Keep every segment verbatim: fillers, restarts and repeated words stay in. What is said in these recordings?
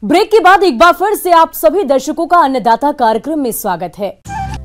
Break के बाद एक बार फिर से आप सभी दर्शकों का अन्नदाता कार्यक्रम में स्वागत है।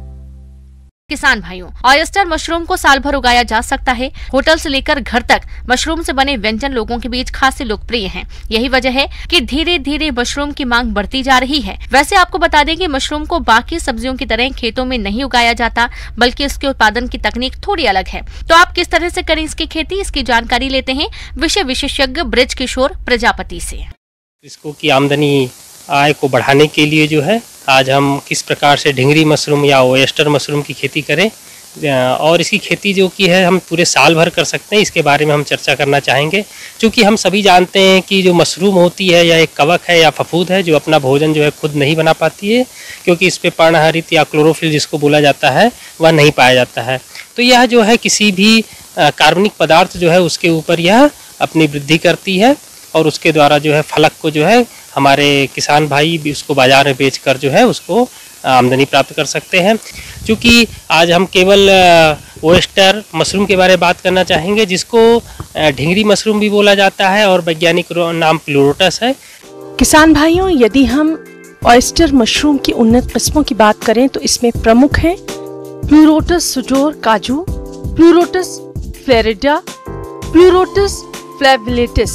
किसान भाइयों, ऑयस्टर मशरूम को साल भर उगाया जा सकता है। होटल से लेकर घर तक मशरूम से बने व्यंजन लोगों के बीच खासे लोकप्रिय हैं। यही वजह है कि धीरे धीरे मशरूम की मांग बढ़ती जा रही है। वैसे आपको बता दें कि मशरूम को बाकी सब्जियों की तरह खेतों में नहीं उगाया जाता, बल्कि इसके उत्पादन की तकनीक थोड़ी अलग है। तो आप किस तरह से करें इसकी खेती, इसकी जानकारी लेते हैं विषय विशेषज्ञ ब्रिज किशोर प्रजापति से। इसको की आमदनी आय को बढ़ाने के लिए जो है आज हम किस प्रकार से ढिंगरी मशरूम या ओयस्टर मशरूम की खेती करें और इसकी खेती जो की है हम पूरे साल भर कर सकते हैं, इसके बारे में हम चर्चा करना चाहेंगे। क्योंकि हम सभी जानते हैं कि जो मशरूम होती है या एक कवक है या फफूंद है जो अपना भोजन जो है खुद नहीं बना पाती है, क्योंकि इस पे पर्णहरित या क्लोरोफिल जिसको बोला जाता है वह नहीं पाया जाता है। तो यह जो है किसी भी कार्बनिक पदार्थ जो है उसके ऊपर यह अपनी वृद्धि करती है और उसके द्वारा जो है फलक को जो है हमारे किसान भाई भी उसको बाजार में बेचकर जो है उसको आमदनी प्राप्त कर सकते हैं। क्योंकि आज हम केवल ओयस्टर मशरूम के बारे में बात करना चाहेंगे, जिसको ढिंगरी मशरूम भी बोला जाता है और वैज्ञानिक नाम प्लूरोटस है। किसान भाइयों, यदि हम ऑयस्टर मशरूम की उन्नत किस्मों की बात करें तो इसमें प्रमुख हैं प्लूरोटस सुडोर काजू, प्लूरोटस फ्लोरिडा, प्लूरोटस फ्लेविलेटिस।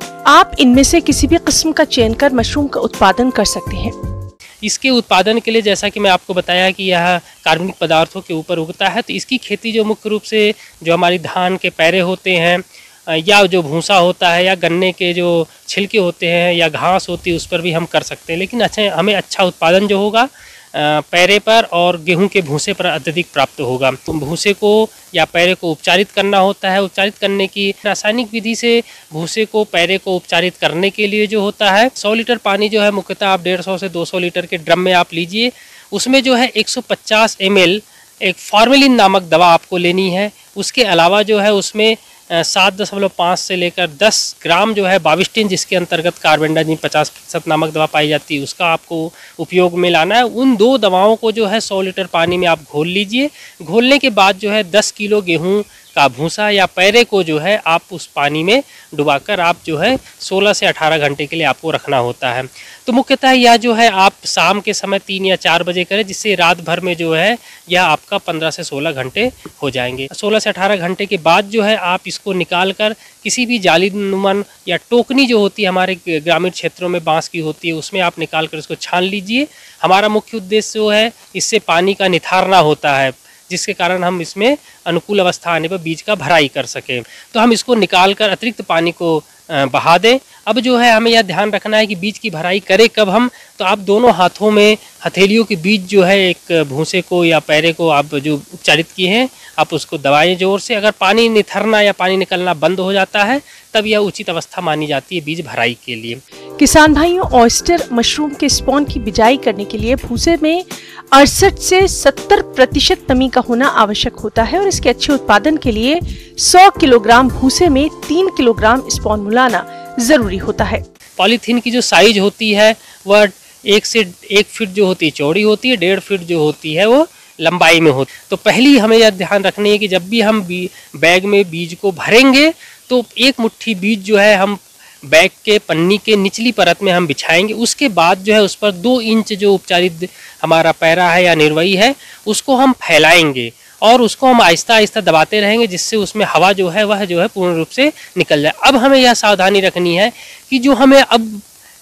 आप इनमें से किसी भी किस्म का चयन कर मशरूम का उत्पादन कर सकते हैं। इसके उत्पादन के लिए जैसा कि मैं आपको बताया कि यह कार्बनिक पदार्थों के ऊपर उगता है, तो इसकी खेती जो मुख्य रूप से जो हमारी धान के पैरे होते हैं या जो भूसा होता है या गन्ने के जो छिलके होते हैं या घास होती है उस पर भी हम कर सकते हैं। लेकिन अच्छा हमें अच्छा उत्पादन जो होगा पैरे पर और गेहूं के भूसे पर अत्यधिक प्राप्त होगा। तो भूसे को या पैरे को उपचारित करना होता है। उपचारित करने की रासायनिक विधि से भूसे को पैरे को उपचारित करने के लिए जो होता है सौ लीटर पानी जो है मुख्यतः आप डेढ़ सौ से दो सौ लीटर के ड्रम में आप लीजिए। उसमें जो है एक सौ पचास एम एल एक फॉर्मेलिन नामक दवा आपको लेनी है। उसके अलावा जो है उसमें सात दशमलव पाँच से लेकर दस ग्राम जो है बाविस्टिन, जिसके अंतर्गत कार्बेंडाजिम पचास प्रतिशत नामक दवा पाई जाती है, उसका आपको उपयोग में लाना है। उन दो दवाओं को जो है सौ लीटर पानी में आप घोल लीजिए। घोलने के बाद जो है दस किलो गेहूं का भूसा या पैरे को जो है आप उस पानी में डुबाकर आप जो है सोलह से अठारह घंटे के लिए आपको रखना होता है। तो मुख्यतः यह जो है आप शाम के समय तीन या चार बजे करें, जिससे रात भर में जो है यह आपका पंद्रह से सोलह घंटे हो जाएंगे। सोलह से अठारह घंटे के बाद जो है आप इसको निकाल कर किसी भी जाली नुमान या टोकनी जो होती है हमारे ग्रामीण क्षेत्रों में बांस की होती है उसमें आप निकाल कर इसको छान लीजिए। हमारा मुख्य उद्देश्य जो है इससे पानी का निथारना होता है, जिसके कारण हम इसमें अनुकूल अवस्था आने पर बीज का भराई कर सकें। तो हम इसको निकाल कर अतिरिक्त पानी को बहा दें। अब जो है हमें यह ध्यान रखना है कि बीज की भराई करें कब हम, तो आप दोनों हाथों में हथेलियों के बीच जो है एक भूसे को या पैरे को आप जो उपचारित किए हैं आप उसको दबाएं जोर से। अगर पानी निथरना या पानी निकलना बंद हो जाता है तब यह उचित अवस्था मानी जाती है बीज भराई के लिए। किसान भाइयों, ऑयस्टर मशरूम के स्पॉन की बिजाई करने के लिए भूसे में अड़सठ से सत्तर प्रतिशत नमी का होना आवश्यक होता है और इसके अच्छे उत्पादन के लिए सौ किलोग्राम भूसे में तीन किलोग्राम स्पॉन मिलाना जरूरी होता है। पॉलीथीन की जो साइज होती है वह एक से एक फीट जो होती है चौड़ी होती है, डेढ़ फीट जो होती है वो लंबाई में होती है। तो पहली हमें यह ध्यान रखनी है कि जब भी हम बैग में बीज को भरेंगे तो एक मुट्ठी बीज जो है हम बैग के पन्नी के निचली परत में हम बिछाएंगे। उसके बाद जो है उस पर दो इंच जो उपचारित हमारा पैरा है या निर्वई है उसको हम फैलाएंगे और उसको हम आहिस्ता आहिस्ता दबाते रहेंगे, जिससे उसमें हवा जो है वह जो है पूर्ण रूप से निकल जाए। अब हमें यह सावधानी रखनी है कि जो हमें अब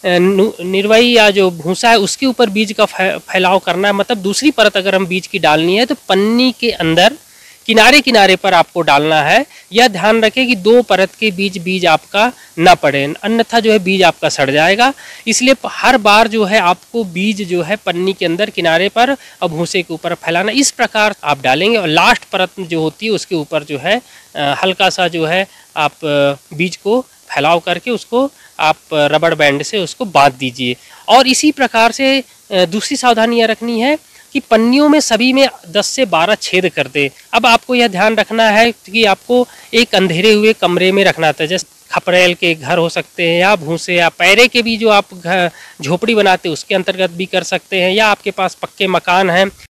निर्वई या जो भूसा है उसके ऊपर बीज का फैलाव करना है, मतलब दूसरी परत अगर हम बीज की डालनी है तो पन्नी के अंदर किनारे किनारे पर आपको डालना है। यह ध्यान रखें कि दो परत के बीच बीज आपका न पड़े, अन्यथा जो है बीज आपका सड़ जाएगा। इसलिए हर बार जो है आपको बीज जो है पन्नी के अंदर किनारे पर और भूसे के ऊपर फैलाना, इस प्रकार आप डालेंगे और लास्ट परत जो होती है उसके ऊपर जो है हल्का सा जो है आप बीज को फैलाव करके उसको आप रबड़ बैंड से उसको बांध दीजिए। और इसी प्रकार से दूसरी सावधानी यह रखनी है कि पन्नियों में सभी में दस से बारह छेद कर दे। अब आपको यह ध्यान रखना है कि आपको एक अंधेरे हुए कमरे में रखना था, जैसे खपरेल के घर हो सकते हैं या भूसे या पैरे के भी जो आप झोपड़ी बनाते हैं उसके अंतर्गत भी कर सकते हैं, या आपके पास पक्के मकान हैं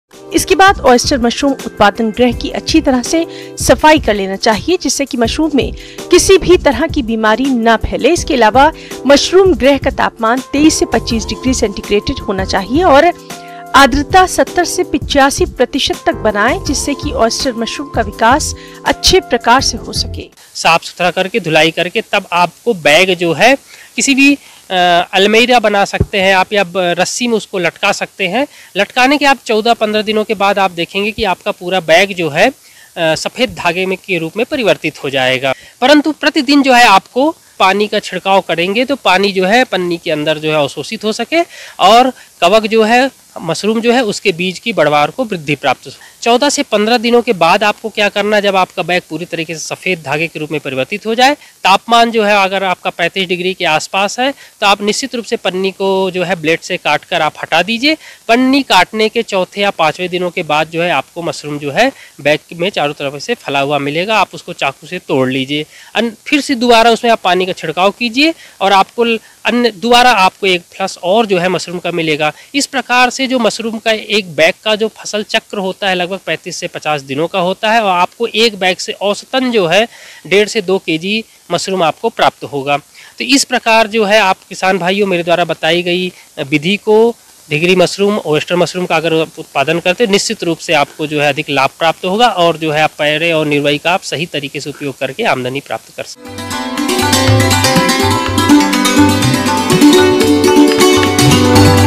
इसके बाद ऑयस्टर मशरूम उत्पादन गृह की अच्छी तरह से सफाई कर लेना चाहिए, जिससे कि मशरूम में किसी भी तरह की बीमारी न फैले। इसके अलावा मशरूम गृह का तापमान तेईस से पच्चीस डिग्री सेंटीग्रेड होना चाहिए और आर्द्रता सत्तर से पचासी प्रतिशत तक बनाएं, जिससे कि ऑयस्टर मशरूम का विकास अच्छे प्रकार से हो सके। साफ सुथरा करके धुलाई करके तब आपको बैग जो है किसी भी अलमीरा बना सकते हैं आप, या रस्सी में उसको लटका सकते हैं। लटकाने के आप चौदह पंद्रह दिनों के बाद आप देखेंगे कि आपका पूरा बैग जो है सफ़ेद धागे में के रूप में परिवर्तित हो जाएगा। परंतु प्रतिदिन जो है आपको पानी का छिड़काव करेंगे तो पानी जो है पन्नी के अंदर जो है अवशोषित हो सके और कवक जो है मशरूम जो है उसके बीज की बढ़वार को वृद्धि प्राप्त हो। चौदह से पंद्रह दिनों के बाद आपको क्या करना है, जब आपका बैग पूरी तरीके से सफ़ेद धागे के रूप में परिवर्तित हो जाए, तापमान जो है अगर आपका पैंतीस डिग्री के आसपास है तो आप निश्चित रूप से पन्नी को जो है ब्लेड से काट कर आप हटा दीजिए। पन्नी काटने के चौथे या पाँचवें दिनों के बाद जो है आपको मशरूम जो है बैग में चारों तरफ से फैला हुआ मिलेगा। आप उसको चाकू से तोड़ लीजिए, फिर से दोबारा उसमें आप पानी का छिड़काव कीजिए और आपको अन्य दोबारा आपको एक फ्लश और जो है मशरूम का मिलेगा। इस प्रकार से जो मशरूम का एक बैग का जो फसल चक्र होता है लगभग पैंतीस से पचास दिनों का होता है और आपको एक बैग से औसतन जो है डेढ़ से दो केजी मशरूम आपको प्राप्त होगा। तो इस प्रकार जो है आप किसान भाइयों मेरे द्वारा बताई गई विधि को ढिगरी मशरूम ऑयस्टर मशरूम का अगर उत्पादन करते निश्चित रूप से आपको जो है अधिक लाभ प्राप्त होगा और जो है आप पैरे और निर्वाही का आप सही तरीके से उपयोग करके आमदनी प्राप्त कर सकते हैं।